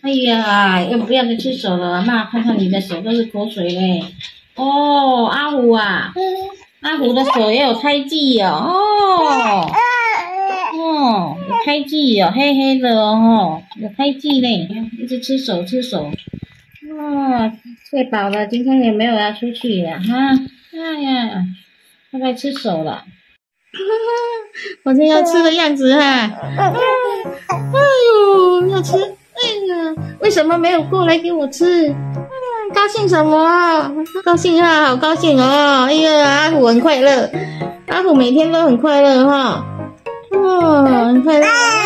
哎呀，要不要再吃手了？妈，看看你的手都是口水嘞。哦，阿虎啊，阿虎的手也有胎记哦。哦，有胎记哦，黑黑的哦，有胎记嘞，一直吃手。哦，睡饱了，今天也没有要出去呀，哈。哎呀，快快吃手了。我今天要吃的样子哈。哎呦，要吃。哎呀，为什么没有过来给我吃？高兴什么？高兴啊，好高兴哦！哎呀，阿虎很快乐，阿虎每天都很快乐哈。哦，很快乐。